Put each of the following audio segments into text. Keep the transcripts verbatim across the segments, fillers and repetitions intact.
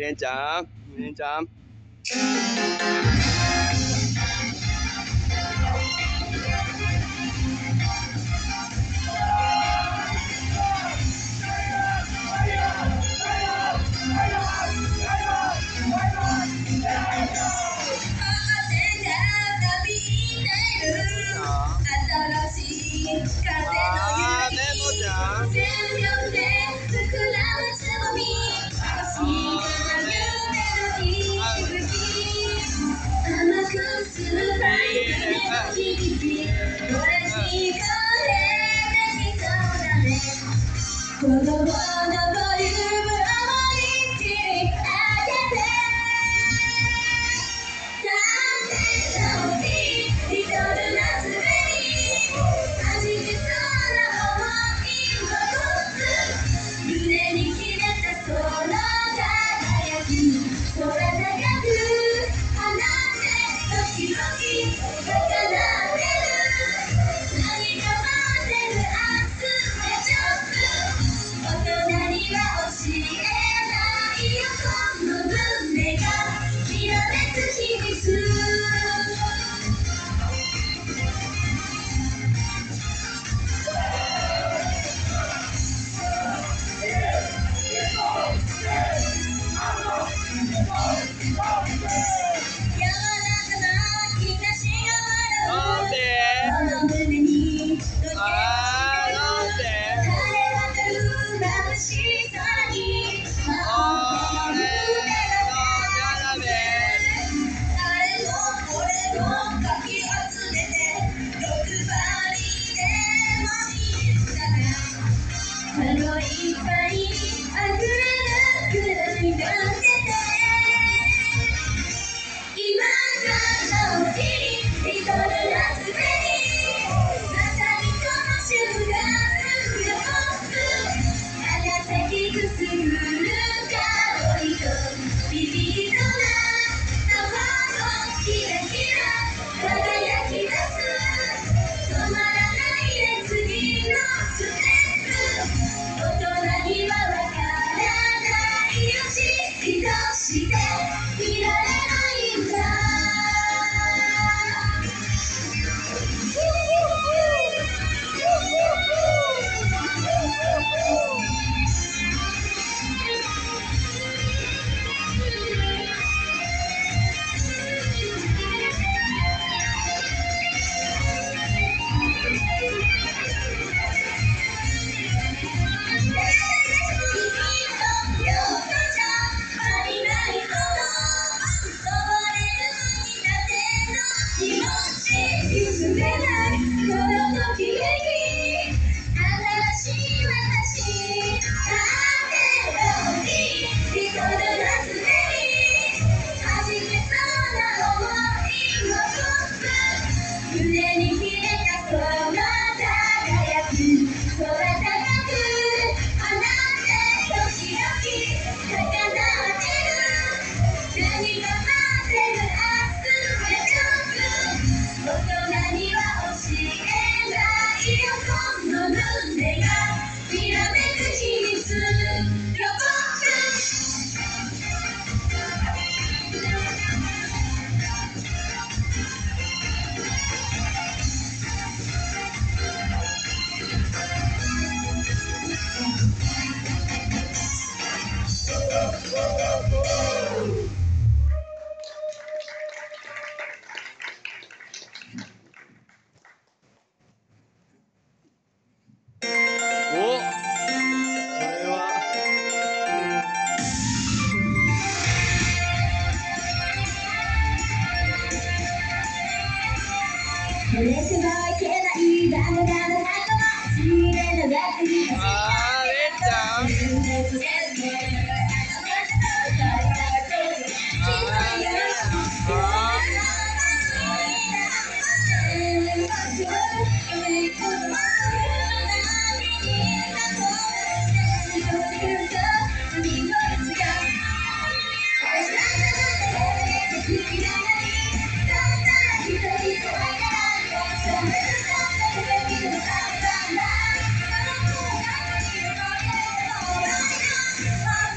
連ちゃん、ゆれんちゃん。あー、メモちゃん。子供のボリュームを一気に上げてなんて楽しいリトルな滑り弾けそうな想いを持つ胸に秘めたその輝き空高く放って時々高鳴ってる何か待ってる明日でちょっと大人には教えないよこの胸がきらめく秘密なんで？あー、なんで？触れてはいけないダメダメなことは知れながっていますあー、れんちゃんあ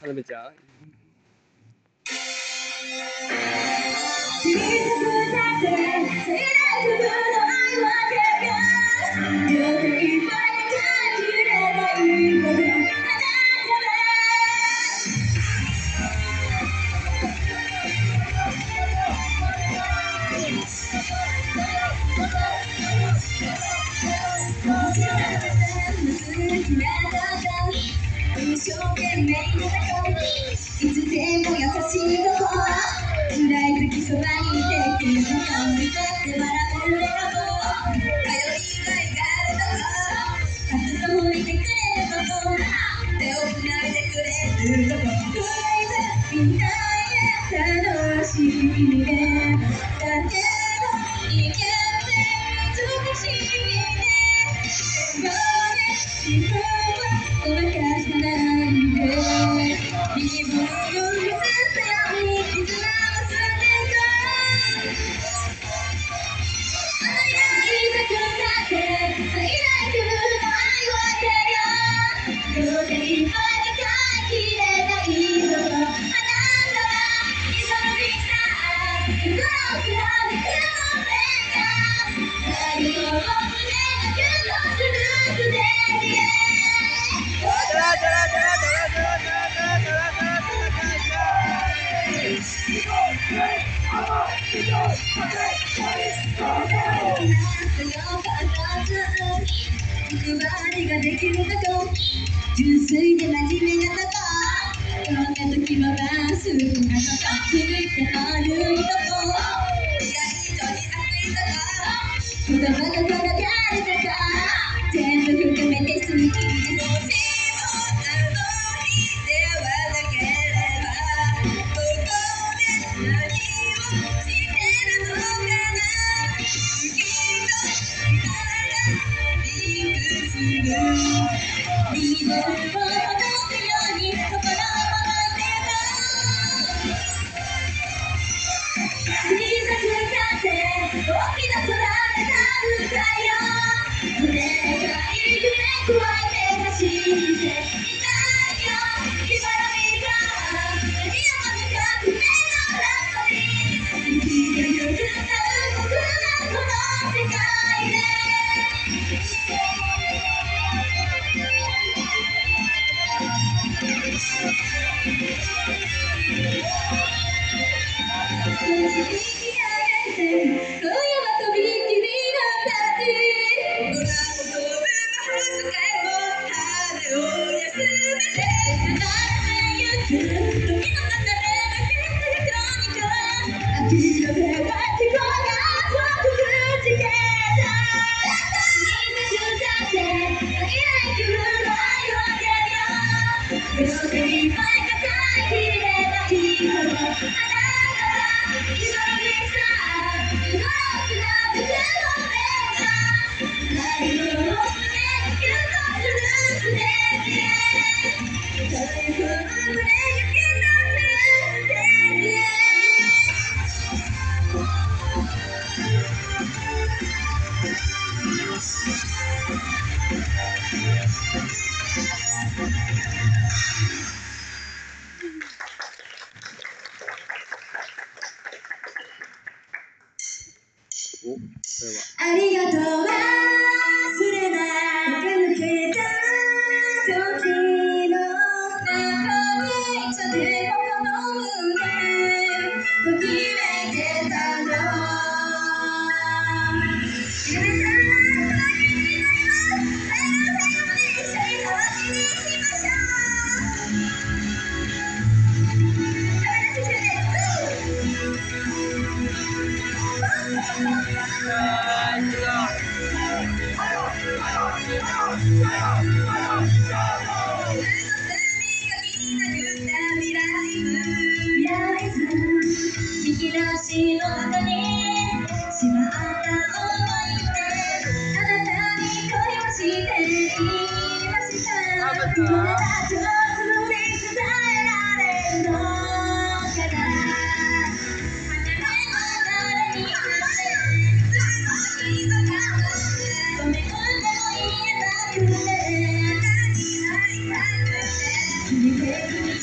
花火ちゃん。 一生懸命なとこいつでも優しいとこ辛い時そばにいてくれる顔に立って笑える笑顔頼りがいがあるとこたくさん褒めてくれるとこ手をつないでくれるとこクイズみたいな楽しいねだけどいけて美しいね自分はごまかさないで自分を見せたように絆を結んでいこうあの夜に咲くだって最大級の愛をあげよう両手いっぱいに書きれないのあなたは急ぎさ心を貫くのべた最後の胸がキュンとするくで配りができるとこ純粋で真面目なとこどんな時もまっすぐなとこ続いてというとこ以外以上に熱いとこ言葉が転がるとこ全部含めて好きにしてほしいリボンを届くように心を持って小さく立って大きな空で飛ぶ太陽胸がいる夢加えて走っていたいよ日頃見た何を深く目の中に生きてゆく僕らこの世界でありがとう忘れない駆け抜けた時の中にいつでもこの胸ときめいてたの皆さん、この日になります最後の最後まで一緒に楽しみにしましょう亀梨中です引き出しの中にしまった想いであなたに恋をしていましたこれが上手に伝えられるのかな誰にごめんでも言えなくて決めて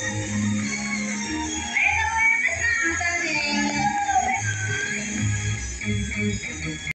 またねー。